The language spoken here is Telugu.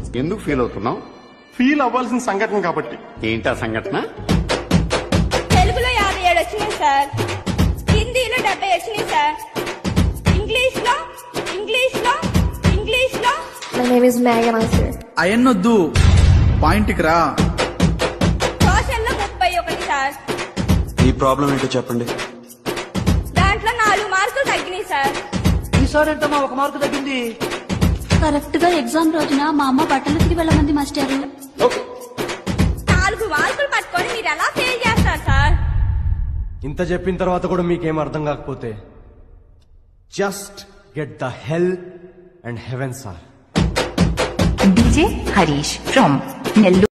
ఎందుకు ఫీల్ అవుతున్నావు? ఫీల్ అవ్వాల్సిన సంఘటన కాబట్టి. ఏంటా సంఘటన? తెలుగులో 57 వచ్చినాయి సార్, హిందీలో 70 వచ్చినాయి సార్, ఇంగ్లీష్ లో My name is Megan sir. అయన్నొద్దు, పాయింట్కి రా. సోషల్లో 31 సార్. ఈ ప్రాబ్లం ఏంటో చెప్పండి. దాంట్లో 4 మార్కులు తగ్గినాయి సార్. ఈసారి ఏంటమ్మా 1 మార్కు తగ్గింది? కరెక్ట్ గా ఎగ్జామ్ రోజున మా అమ్మ బట్టలు తిరిగి వెళ్ళమంది మాస్టారు. 4 మార్కులు పట్టుకొని మీరు ఎలా ఫెయిల్ చేస్తారు సార్? ఇంత చెప్పిన తర్వాత కూడా మీకేం అర్థం కాకపోతే just get the hell and heaven sir. DJ Harish from Nellore.